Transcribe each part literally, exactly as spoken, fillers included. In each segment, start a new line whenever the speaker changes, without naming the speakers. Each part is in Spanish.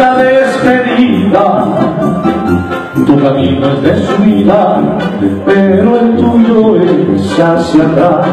esta despedida. Tu camino es de subida, pero el tuyo es hacia atrás.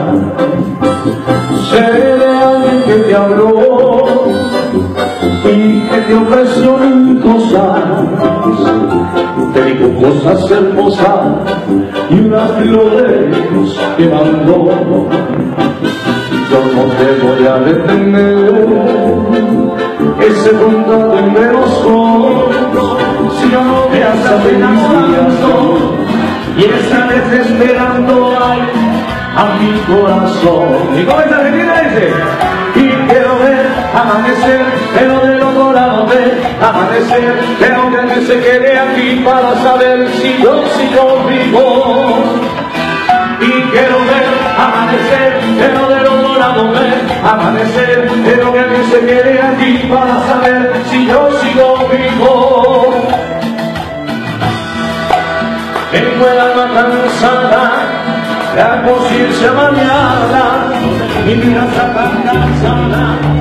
Sé de alguien que te habló y que te ofreció mil cosas, te dijo cosas hermosas y unas flores que mandó. Yo no te voy a detener, ese contrato entre nosotros, si yo no te has apenas y estás desesperando ay, a mi corazón. ¿Y cómo es Argentina? Dice, y quiero ver amanecer, pero del otro lado de amanecer, pero que alguien se quede aquí para saber si yo sigo vivo. Y quiero ver amanecer, pero del otro lado de amanecer, pero que alguien se quede aquí para saber si yo sigo vivo. Tengo el alma cansada, la conciencia mañana, y mi raza tan cansada.